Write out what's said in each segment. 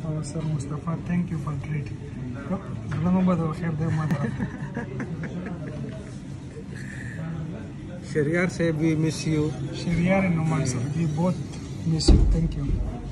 Sir Mustafa, thank you for treat. खैर दे मत। शरियार से भी miss you. Shariyar and Numan sir, we both miss you, thank you.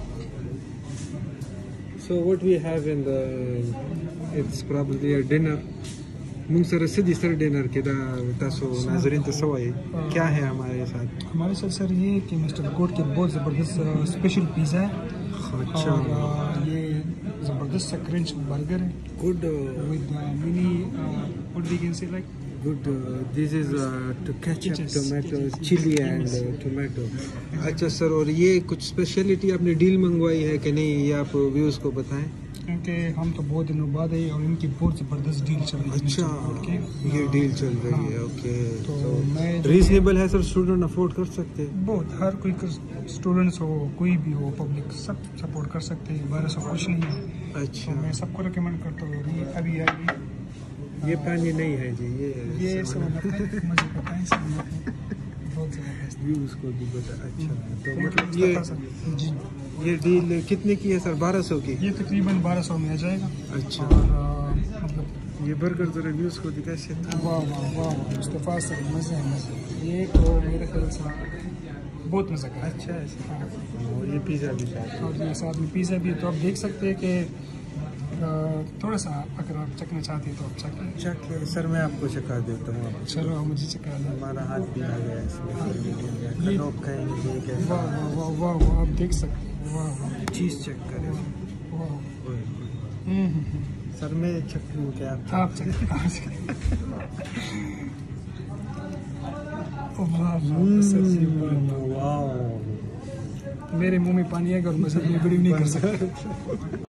So what we have in the, it's probably a dinner. मुंग sir सीधी sir dinner के तासो नाजरीन तो सवाई क्या है हमारे साथ? हमारे साथ सर ये कि मिस्टर गोट के बहुत ज़बरदस्त स्पेशल पिज़्ज़ा है। अच्छा। और ये ज़बरदस्त सा क्रंच बर्गर है। Good with mini what we can say like good this is two ketchup tomatoes chilli and tomato. अच्छा सर, और ये कुछ स्पेशलिटी आपने डील मंगवाई है कि नहीं, ये आप व्यूज़ को बताएं। क्योंकि हम तो बहुत दिनों बाद है और इनकी बहुत ज़बरदस्त डील चल रही है। अच्छा, ये डील चल रही है। ओके, तो मैं रीजनेबल है सर, स्टूडेंट अफोर्ड कर सकते हैं? बहुत, हर कोई स्टूडेंट्स हो, कोई भी हो, पब्लिक सब सपोर्ट कर सकते हैं। 1200 कुछ नहीं है। अच्छा, तो मैं सबको रिकमेंड करता हूँ। अभी ये पानी नहीं है जी, ये सब मुझे पता है, सब बहुत ज़बरदस्त व्यूज़ को भी बता। अच्छा, तो मतलब ये जी, ये डील कितने की है सर? 1200 की? ये तकरीबन 1200 में आ जाएगा। अच्छा, और मतलब ये बर्गर जरा व्यूज़ को दिखा सकते? वाह वाह वाह मुस्तफ़ा सर, मज़े हैं मज़े। ये तो मेरे ख्याल से बहुत मज़ा का। अच्छा है सर। और ये पिज़्ज़ा भी साथ और ये साथ में पिज़्ज़ा भी, तो आप देख सकते हैं कि थोड़ा सा अगर आप चखना चाहते हैं तो आप चख सर, मैं आपको चखा देता हूँ। चलो मुझे चखा दें। हमारा हाथ भी आ गया इसमें। लोग खाएंगे कैसे? वाह वाह वाह वाह वाह, आप देख सकते हैं। वाह वाह, चीज़ चेक करें वाह। सर, मैं चख लूँ क्या? आप चखें। वाह सर जी, वाह, मेरे मुंह में पानी आएगा और मैं सर में वीडियो नहीं कर सकता।